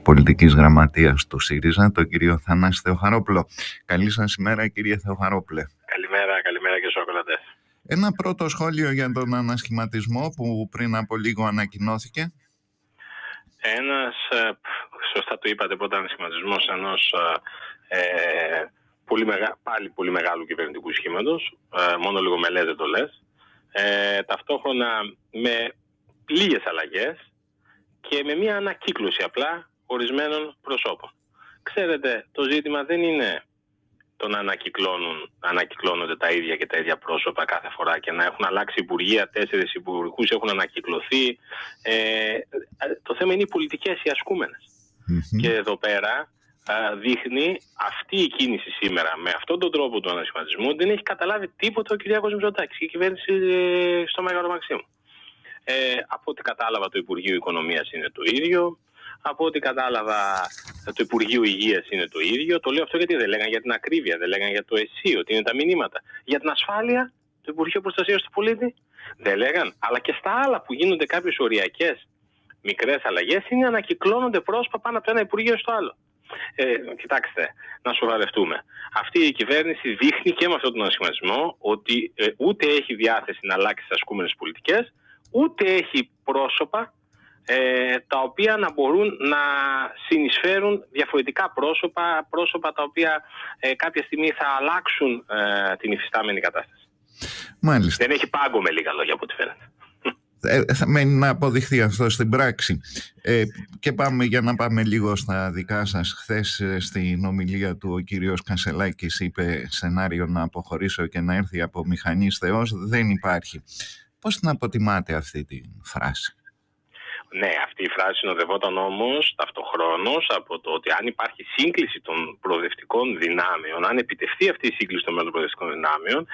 πολιτικής γραμματείας του ΣΥΡΙΖΑ, τον κύριο Θανάση Θεοχαρόπουλο. Καλή σας ημέρα, κύριε Θεοχαρόπουλε. Καλημέρα και στους ακροατές. Ένα πρώτο σχόλιο για τον ανασχηματισμό που πριν από λίγο ανακοινώθηκε. Σωστά το είπατε, πρώτα ανασχηματισμός ενός πάλι πολύ μεγάλου κυβερνητικού σχήματος, μόνο λίγο με λέτε το λες, ταυτόχρονα με λίγες αλλαγές και με μια ανακύκλωση απλά ορισμένων προσώπων. Ξέρετε, το ζήτημα δεν είναι το να ανακυκλώνονται τα ίδια και τα ίδια πρόσωπα κάθε φορά και να έχουν αλλάξει υπουργεία, 4 υπουργούς έχουν ανακυκλωθεί. Το θέμα είναι οι πολιτικές, οι ασκούμενες. Και εδώ πέρα δείχνει αυτή η κίνηση σήμερα με αυτόν τον τρόπο του ανασχηματισμού ότι δεν έχει καταλάβει τίποτα ο Κυριάκος Μητσοτάκης και η κυβέρνηση στο Μέγαρο Μαξίμου. Από ό,τι κατάλαβα, το Υπουργείο Οικονομίας είναι το ίδιο. Από ό,τι κατάλαβα, το Υπουργείο Υγείας είναι το ίδιο. Το λέω αυτό γιατί δεν λέγανε για την ακρίβεια, δεν λέγανε για το ΕΣΥ, ότι είναι τα μηνύματα. Για την ασφάλεια, το Υπουργείο Προστασίας του Πολίτη, δεν λέγανε. Αλλά και στα άλλα που γίνονται κάποιες οριακές μικρές αλλαγές, είναι ανακυκλώνονται πρόσωπα πάνω από το ένα Υπουργείο στο άλλο. Κοιτάξτε, να σοβαρευτούμε. Αυτή η κυβέρνηση δείχνει και με αυτόν τον ανασχηματισμό ότι ούτε έχει διάθεση να αλλάξει τις ασκούμενες πολιτικές, ούτε έχει πρόσωπα τα οποία να μπορούν να συνεισφέρουν διαφορετικά πρόσωπα τα οποία κάποια στιγμή θα αλλάξουν την υφιστάμενη κατάσταση. Μάλιστα. Δεν έχει πάγκο, με λίγα λόγια, από ό,τι φαίνεται. Θα μένει να αποδειχθεί αυτό στην πράξη. Και για να πάμε λίγο στα δικά σας. Χθες στην ομιλία του ο κύριος Κασσελάκης είπε σενάριο να αποχωρήσω και να έρθει από μηχανής Θεός. Δεν υπάρχει. Πώς την αποτιμάτε αυτή τη φράση? Ναι, αυτή η φράση συνοδευόταν όμως ταυτοχρόνως από το ότι αν υπάρχει σύγκληση των προοδευτικών δυνάμεων, αν επιτευχθεί αυτή η σύγκληση των προοδευτικών δυνάμεων,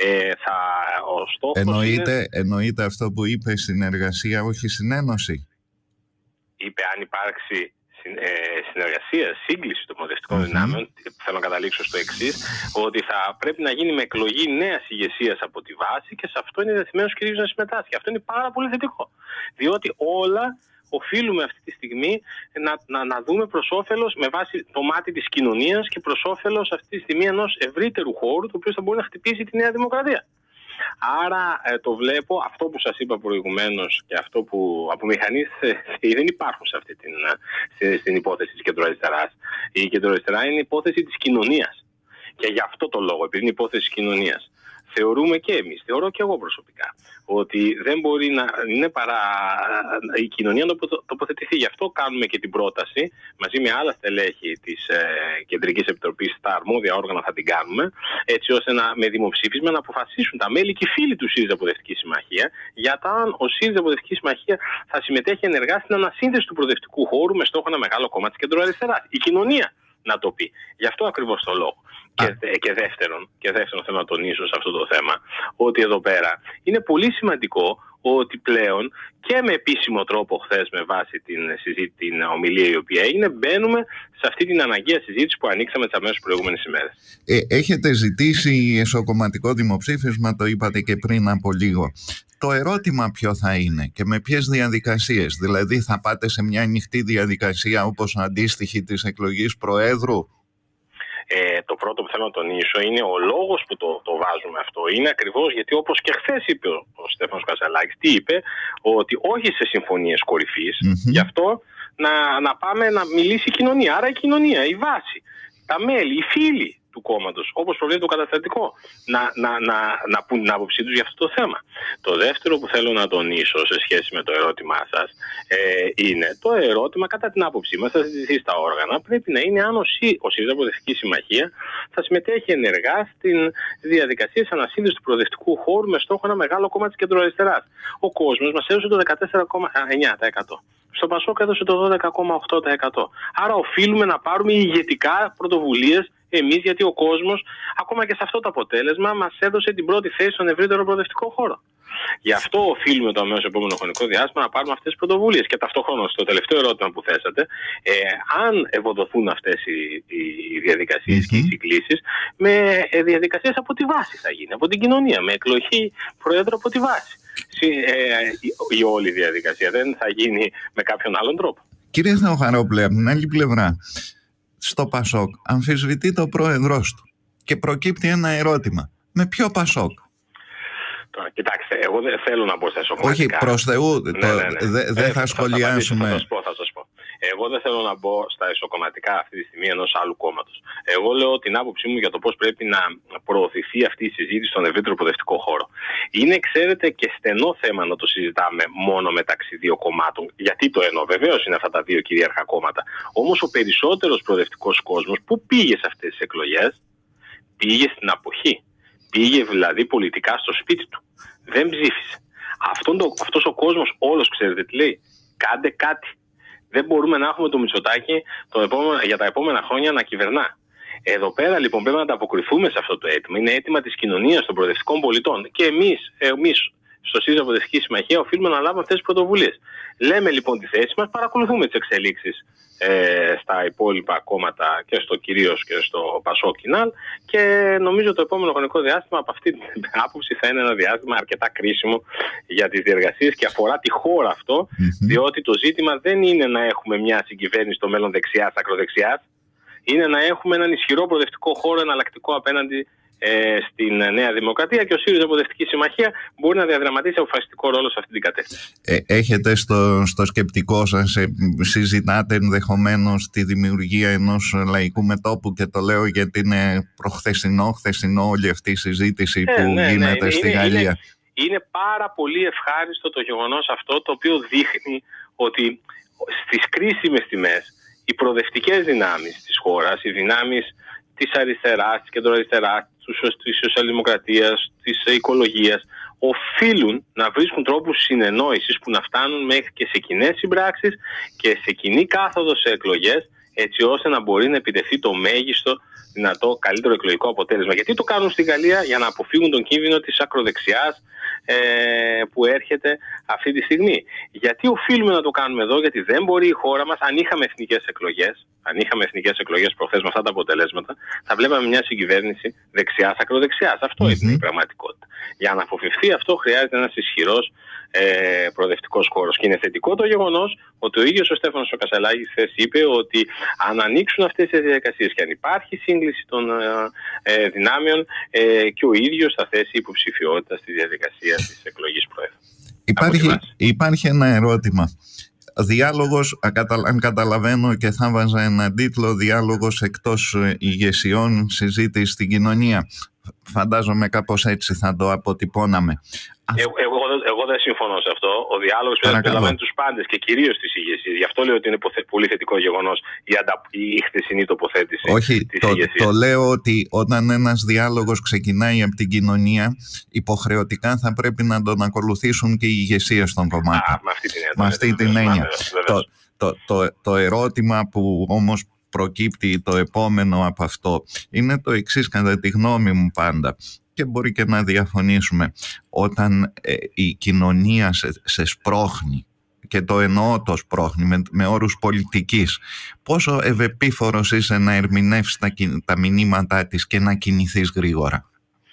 ο στόχος εννοείται αυτό που είπε, συνεργασία, όχι συνένωση. Είπε αν υπάρξει συνεργασία, σύγκληση των προοδευτικών δυνάμεων, θέλω να καταλήξω στο εξής, ότι θα πρέπει να γίνει με εκλογή νέας ηγεσίας από τη βάση και σε αυτό είναι διατεθειμένος ο κ. να συμμετάσχει. Αυτό είναι πάρα πολύ θετικό. Διότι όλα οφείλουμε αυτή τη στιγμή να δούμε προς όφελος, με βάση το μάτι της κοινωνίας και προς όφελος αυτή τη στιγμή ενός ευρύτερου χώρου, το οποίο θα μπορεί να χτυπήσει τη Νέα Δημοκρατία. Άρα το βλέπω, αυτό που σας είπα προηγουμένως και αυτό που από μηχανής δεν υπάρχουν σε αυτή στην υπόθεση της κεντροαριστεράς. Η κεντροαριστερά είναι υπόθεση της κοινωνίας. Και γι' αυτό το λόγο, επειδή είναι υπόθεση της κοινωνίας, θεωρούμε και εμείς, θεωρώ και εγώ προσωπικά, ότι δεν μπορεί να είναι παρά η κοινωνία να τοποθετηθεί. Γι' αυτό κάνουμε και την πρόταση, μαζί με άλλα στελέχη της Κεντρικής Επιτροπής, τα αρμόδια όργανα θα την κάνουμε, έτσι ώστε με δημοψήφισμα να αποφασίσουν τα μέλη και οι φίλοι του ΣΥΡΙΖΑ Προοδευτική Συμμαχία, για το αν ο ΣΥΡΙΖΑ Προοδευτική Συμμαχία θα συμμετέχει ενεργά στην ανασύνδεση του προοδευτικού χώρου με στόχο ένα μεγάλο κόμμα της κεντροαριστεράς. Η κοινωνία να το πει. Γι' αυτό ακριβώς το λόγο. Και δεύτερον θέλω να τονίσω σε αυτό το θέμα ότι εδώ πέρα είναι πολύ σημαντικό ότι πλέον και με επίσημο τρόπο χθες με βάση την ομιλία η οποία έγινε, μπαίνουμε σε αυτή την αναγκαία συζήτηση που ανοίξαμε τις αμέσως προηγούμενες ημέρες. Έχετε ζητήσει εσωκομματικό δημοψήφισμα, το είπατε και πριν από λίγο. Το ερώτημα ποιο θα είναι και με ποιες διαδικασίες? Δηλαδή θα πάτε σε μια ανοιχτή διαδικασία όπως αντίστοιχη της εκλογής Προέδρου? Το πρώτο που θέλω να τονίσω είναι ο λόγος που το βάζουμε αυτό. Είναι ακριβώς γιατί, όπως και χθες είπε ο Στέφανος Κασσελάκης, τι είπε? Ότι όχι σε συμφωνίες κορυφής, γι' αυτό να πάμε να μιλήσει η κοινωνία. Άρα η κοινωνία, η βάση, τα μέλη, οι φίλοι του κόμματος, όπως προβλέπει το καταστατικό, να πούν την άποψή τους για αυτό το θέμα. Το δεύτερο που θέλω να τονίσω σε σχέση με το ερώτημά σας είναι το ερώτημα, κατά την άποψή μας, θα συζητηθεί στα όργανα, πρέπει να είναι αν ο ΣΥΡΙΖΑ Προοδευτική Συμμαχία θα συμμετέχει ενεργά στην διαδικασία της ανασύνδεσης του προοδευτικού χώρου με στόχο ένα μεγάλο κόμμα της κεντροαριστεράς. Ο κόσμος μας έδωσε το 14,9%. Στο Πασόκ έδωσε το 12,8%. Άρα οφείλουμε να πάρουμε ηγετικά πρωτοβουλίες εμείς, γιατί ο κόσμος, ακόμα και σε αυτό το αποτέλεσμα, μας έδωσε την πρώτη θέση στον ευρύτερο προοδευτικό χώρο. Γι' αυτό οφείλουμε το αμέσως επόμενο χρονικό διάστημα να πάρουμε αυτές τις πρωτοβουλίες. Και ταυτόχρονα, στο τελευταίο ερώτημα που θέσατε, αν ευοδοθούν αυτές οι διαδικασίες και οι συγκλήσεις, με διαδικασίες από τη βάση θα γίνει, από την κοινωνία, με εκλογή Προέδρου από τη βάση. Η όλη διαδικασία δεν θα γίνει με κάποιον άλλον τρόπο. Κύριε Θεοχαρόπουλε, από την άλλη πλευρά, στο Πασόκ αμφισβητεί το πρόεδρος του και προκύπτει ένα ερώτημα. Με ποιο Πασόκ? Κοιτάξτε, εγώ δεν θέλω να μπω στα εσωκομματικά. Όχι, προς Θεού, δεν θα σχολιάσουμε. Θα σας πω. Εγώ δεν θέλω να μπω στα εσωκομματικά αυτή τη στιγμή ενός άλλου κόμματος. Εγώ λέω την άποψή μου για το πώς πρέπει να προωθηθεί αυτή η συζήτηση στον ευρύτερο προοδευτικό χώρο. Είναι, ξέρετε, και στενό θέμα να το συζητάμε μόνο μεταξύ δύο κομμάτων. Γιατί το εννοώ? Βεβαίως είναι αυτά τα δύο κυρίαρχα κόμματα. Όμως ο περισσότερος προοδευτικός κόσμος που πήγε σε αυτές τις εκλογές, πήγε στην αποχή. Πήγε δηλαδή πολιτικά στο σπίτι του. Δεν ψήφισε. Αυτός ο κόσμος όλος, ξέρετε τι λέει? Κάντε κάτι. Δεν μπορούμε να έχουμε το Μητσοτάκη για τα επόμενα χρόνια να κυβερνά. Εδώ πέρα λοιπόν πρέπει να ανταποκριθούμε σε αυτό το αίτημα. Είναι αίτημα της κοινωνίας των προοδευτικών πολιτών. Και εμείς στο ΣΥΡΙΖΑ Προοδευτική Συμμαχία οφείλουμε να λάβουμε αυτές τις πρωτοβουλίες. Λέμε λοιπόν τη θέση μας, παρακολουθούμε τις εξελίξεις στα υπόλοιπα κόμματα και κυρίως και στο Πασόκ Κινάλ, και νομίζω το επόμενο χρονικό διάστημα από αυτή την άποψη θα είναι ένα διάστημα αρκετά κρίσιμο για τις διεργασίες και αφορά τη χώρα αυτό, διότι το ζήτημα δεν είναι να έχουμε μια συγκυβέρνηση στο μέλλον δεξιάς, ακροδεξιάς, είναι να έχουμε έναν ισχυρό προοδευτικό χώρο εναλλακτικό απέναντι στην Νέα Δημοκρατία, και ο ΣΥΡΙΖΑ Προοδευτική Συμμαχία μπορεί να διαδραματίσει αποφασιστικό ρόλο σε αυτή την κατεύθυνση. Έχετε στο σκεπτικό σας, συζητάτε ενδεχομένως τη δημιουργία ενός λαϊκού μετώπου, και το λέω γιατί είναι χθεσινό όλη αυτή η συζήτηση που γίνεται στη Γαλλία. Είναι πάρα πολύ ευχάριστο το γεγονός αυτό, το οποίο δείχνει ότι στις κρίσιμες τιμές οι προοδευτικές δυνάμεις της χώρας, οι δυνάμεις της αριστεράς, της κεντροαριστεράς, της σοσιαλδημοκρατίας, της οικολογίας, οφείλουν να βρίσκουν τρόπους συνεννόησης που να φτάνουν μέχρι και σε κοινές συμπράξεις και σε κοινή κάθοδο σε εκλογές, έτσι ώστε να μπορεί να επιτευχθεί το μέγιστο δυνατό καλύτερο εκλογικό αποτέλεσμα. Γιατί το κάνουν στη Γαλλία? Για να αποφύγουν τον κίνδυνο της ακροδεξιάς που έρχεται αυτή τη στιγμή. Γιατί οφείλουμε να το κάνουμε εδώ? Γιατί δεν μπορεί η χώρα μας, αν είχαμε εθνικές εκλογές προχθές με αυτά τα αποτελέσματα, θα βλέπαμε μια συγκυβέρνηση δεξιάς, ακροδεξιάς. Αυτό είναι η πραγματικότητα. Για να αποφευθεί αυτό χρειάζεται ένας ισχυρός προοδευτικός χώρος. Και είναι θετικό το γεγονός ότι ο ίδιος ο Στέφανος ο Κασσελάκης χθες είπε ότι αν ανοίξουν αυτές τις διαδικασίες και αν υπάρχει σύγκληση των δυνάμεων, και ο ίδιος θα θέσει υποψηφιότητα στη διαδικασία της εκλογής Προέδρου. Υπάρχει ένα ερώτημα. Διάλογος, αν καταλαβαίνω, και θα βάζα έναν τίτλο, διάλογος εκτός ηγεσιών, συζήτηση στην κοινωνία. Φαντάζομαι κάπως έτσι θα το αποτυπώναμε. Εγώ δεν συμφωνώ σε αυτό. Ο διάλογος πρέπει να περιλαμβάνει τους πάντες και κυρίως τις ηγεσίες. Γι' αυτό λέω ότι είναι πολύ θετικό γεγονός η χθεσινή τοποθέτηση. Όχι, το λέω ότι όταν ένας διάλογος ξεκινάει από την κοινωνία, υποχρεωτικά θα πρέπει να τον ακολουθήσουν και οι ηγεσίες των κομμάτων. Με αυτή την έννοια. Το ερώτημα που όμως προκύπτει το επόμενο από αυτό είναι το εξής, κατά τη γνώμη μου πάντα, και μπορεί και να διαφωνήσουμε. Όταν η κοινωνία σε σπρώχνει, και το εννοώ το σπρώχνει με όρους πολιτικής, πόσο ευεπίφορος είσαι να ερμηνεύσεις τα μηνύματά της και να κινηθείς γρήγορα?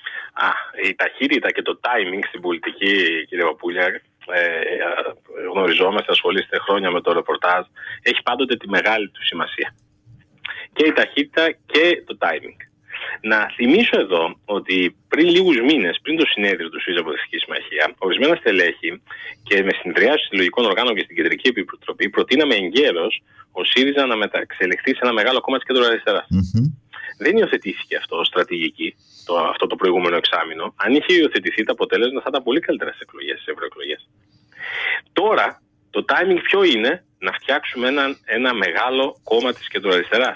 Η ταχύτητα και το timing στην πολιτική, κύριε Παπούλια, γνωριζόμαστε, ασχολείστε χρόνια με το ρεπορτάζ, έχει πάντοτε τη μεγάλη του σημασία. Και η ταχύτητα και το timing. Να θυμίσω εδώ ότι πριν λίγους μήνες, πριν το συνέδριο του ΣΥΡΙΖΑ Προοδευτική Συμμαχία, ορισμένα στελέχη και με συνεδριάσεις συλλογικών οργάνων και στην Κεντρική Επιτροπή προτείναμε εγκαίρως ο ΣΥΡΙΖΑ να μεταξελιχθεί σε ένα μεγάλο κόμμα της κεντροαριστεράς. Δεν υιοθετήθηκε αυτό ως στρατηγική αυτό το προηγούμενο εξάμηνο. Αν είχε υιοθετηθεί, το αποτέλεσμα θα ήταν πολύ καλύτερα στις ευρωεκλογές. Τώρα το timing ποιο είναι? Να φτιάξουμε ένα μεγάλο κόμμα της κεντροαριστεράς.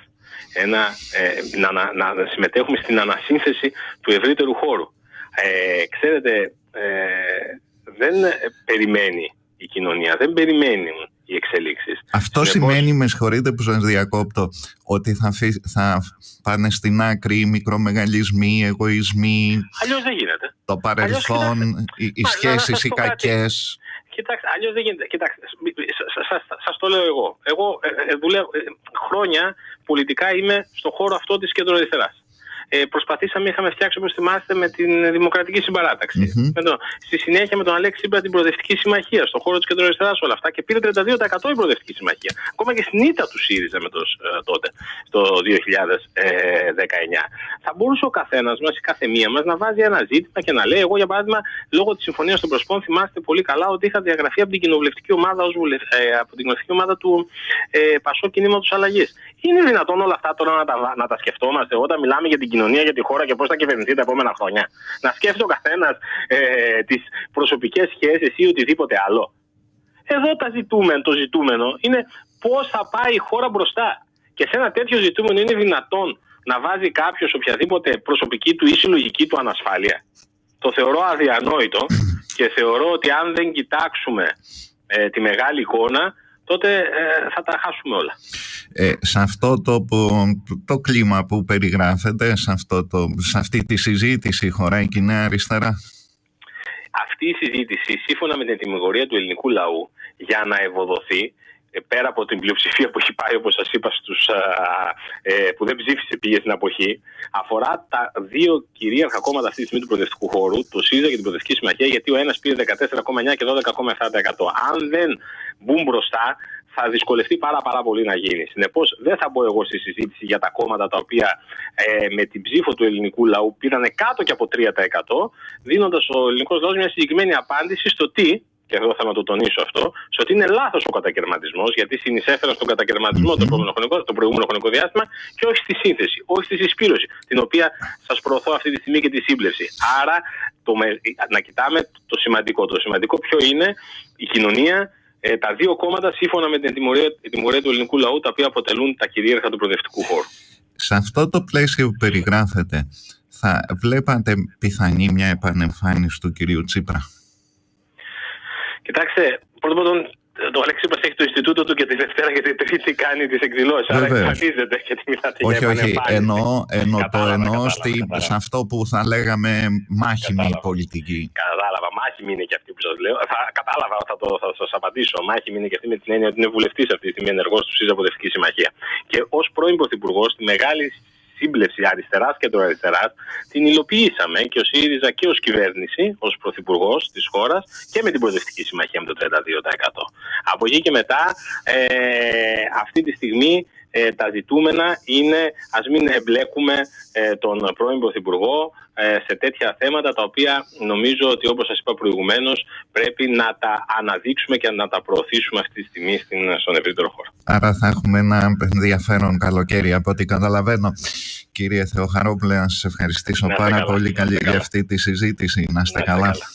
Να συμμετέχουμε στην ανασύνθεση του ευρύτερου χώρου. Ξέρετε, δεν περιμένει η κοινωνία, δεν περιμένουν οι εξελίξεις. Αυτό σημαίνει, με συγχωρείτε που σας διακόπτω, ότι θα πάνε στην άκρη οι μικρομεγαλισμοί, οι εγωισμοί? Αλλιώς δεν γίνεται. Το παρελθόν, οι σχέσεις οι κακές. Κοιτάξτε, αλλιώς δεν γίνεται. Κοιτάξτε, σας το λέω εγώ. Εγώ δουλεύω χρόνια πολιτικά, είμαι στον χώρο αυτό της κεντροαριστεράς. προσπαθήσαμε, είχαμε φτιάξει, όπως θυμάστε, με την Δημοκρατική Συμπαράταξη. Στη συνέχεια με τον Αλέξη Τσίπρα την Προοδευτική Συμμαχία, στον χώρο της κεντροαριστεράς, όλα αυτά, και πήρε 32% η Προοδευτική Συμμαχία. Ακόμα και στην ήττα του ΣΥΡΙΖΑ τότε, το 2019. Θα μπορούσε ο καθένας μας, η καθεμία μας, να βάζει ένα ζήτημα και να λέει: εγώ, για παράδειγμα, λόγω της Συμφωνίας των Πρεσπών, θυμάστε πολύ καλά ότι είχα διαγραφεί από την κοινοβουλευτική ομάδα, από την κοινοβουλευτική ομάδα του Πασόκ Κινήματος Αλλαγής. Είναι δυνατόν όλα αυτά τώρα να τα σκεφτόμαστε όταν μιλάμε για την κοινωνία, για τη χώρα και πώς θα κυβερνηθεί τα επόμενα χρόνια? Να σκέφτεται ο καθένας τις προσωπικές σχέσεις ή οτιδήποτε άλλο? Εδώ το ζητούμενο είναι πώς θα πάει η χώρα μπροστά. Και σε ένα τέτοιο ζητούμενο είναι δυνατόν να βάζει κάποιος οποιαδήποτε προσωπική του ή συλλογική του ανασφάλεια? Το θεωρώ αδιανόητο και θεωρώ ότι αν δεν κοιτάξουμε τη μεγάλη εικόνα, τότε θα τα χάσουμε όλα. Σε αυτό το κλίμα που περιγράφεται, σε αυτή τη συζήτηση, χωράει και η Νέα Αριστερά? Αυτή η συζήτηση, σύμφωνα με την τιμωρία του ελληνικού λαού, για να ευοδοθεί, πέρα από την πλειοψηφία που έχει πάει, όπως σας είπα, που δεν ψήφισε, πήγε στην αποχή, αφορά τα δύο κυρίαρχα κόμματα αυτή τη στιγμή του προοδευτικού χώρου, το ΣΥΡΙΖΑ και την Προοδευτική Συμμαχία, γιατί ο ένας πήρε 14,9% και 12,7%. Αν δεν μπουν μπροστά, θα δυσκολευτεί πάρα πολύ να γίνει. Συνεπώς, δεν θα μπω εγώ στη συζήτηση για τα κόμματα τα οποία με την ψήφο του ελληνικού λαού πήραν κάτω και από 3%, δίνοντας ο ελληνικός λαός μια συγκεκριμένη απάντηση στο τι, και εδώ θα το τονίσω αυτό, στο ότι είναι λάθος ο κατακερματισμός, γιατί συνεισέφεραν στον κατακερματισμό το προηγούμενο χρονικό διάστημα, και όχι στη σύνθεση, όχι στη συσπήρωση, την οποία σας προωθώ αυτή τη στιγμή, και τη σύμπλευση. Άρα, να κοιτάμε το σημαντικό. Το σημαντικό ποιο είναι? Η κοινωνία, τα δύο κόμματα, σύμφωνα με την τιμωρία του ελληνικού λαού, τα οποία αποτελούν τα κυρίαρχα του προοδευτικού χώρου. Σε αυτό το πλαίσιο που περιγράφεται, θα βλέπατε πιθανή μια επανεμφάνιση του κυρίου Τσίπρα? Κοιτάξτε, πρώτον, το Αλέξη Τσίπρας έχει το Ινστιτούτο του και τη Δευτέρα και τη Τρίτη κάνει τις εκδηλώσεις. Άρα εμφανίζεται γιατί μιλάτε για επανεμφάνιση. Εννοώ σε αυτό που θα λέγαμε μάχημη πολιτική. Κατάλαβα. Μάχημη είναι και αυτή που σας λέω. Κατάλαβα, θα σας απαντήσω. Μάχημη είναι και αυτή με την έννοια ότι είναι βουλευτής αυτή τη στιγμή ενεργός του ΣΥΡΙΖΑ Προοδευτική Συμμαχία. Και ως πρώην Πρωθυπουργός, τη μεγάλη σύμπλευση αριστεράς και αριστεράς την υλοποιήσαμε και ο ΣΥΡΙΖΑ και ως κυβέρνηση, ως πρωθυπουργός της χώρας, και με την Προοδευτική Συμμαχία με το 32%. Από εκεί και μετά, αυτή τη στιγμή τα ζητούμενα είναι ας μην εμπλέκουμε τον πρώην Πρωθυπουργό σε τέτοια θέματα, τα οποία νομίζω ότι, όπως σας είπα προηγουμένως, πρέπει να τα αναδείξουμε και να τα προωθήσουμε αυτή τη στιγμή στον ευρύτερο χώρο. Άρα θα έχουμε ένα ενδιαφέρον καλοκαίρι, από ό,τι καταλαβαίνω. Κύριε Θεοχαρόπουλε, να σας ευχαριστήσω πάρα πολύ για αυτή τη συζήτηση. Να είστε καλά.